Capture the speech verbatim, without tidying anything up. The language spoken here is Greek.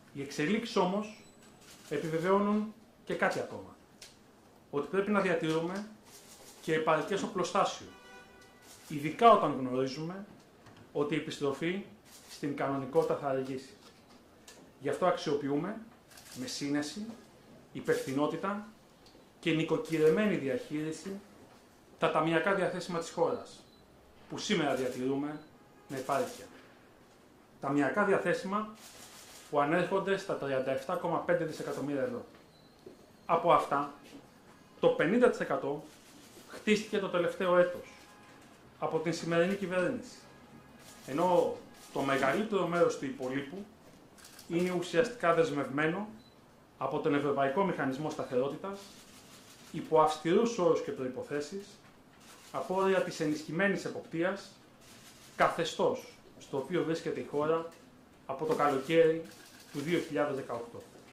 Οι εξελίξεις όμως επιβεβαιώνουν και κάτι ακόμα. Ότι πρέπει να διατηρούμε και επαρκές οπλοστάσιο, ειδικά όταν γνωρίζουμε ότι η επιστροφή στην κανονικότητα θα αργήσει. Γι' αυτό αξιοποιούμε με σύνεση, υπευθυνότητα και νοικοκυρεμένη διαχείριση τα ταμιακά διαθέσιμα της χώρας, που σήμερα διατηρούμε με επάρκεια. Ταμιακά διαθέσιμα που ανέρχονται στα τριάντα επτά κόμμα πέντε δισεκατομμύρια ευρώ. Από αυτά, το πενήντα τοις εκατό χτίστηκε το τελευταίο έτος από την σημερινή κυβέρνηση, ενώ το μεγαλύτερο μέρος του υπολείπου είναι ουσιαστικά δεσμευμένο από τον Ευρωπαϊκό Μηχανισμό Σταθερότητας υπό αυστηρούς όρους και προϋποθέσεις, από όρια της ενισχυμένης εποπτείας, καθεστώς στο οποίο βρίσκεται η χώρα από το καλοκαίρι του δύο χιλιάδες δεκαοκτώ.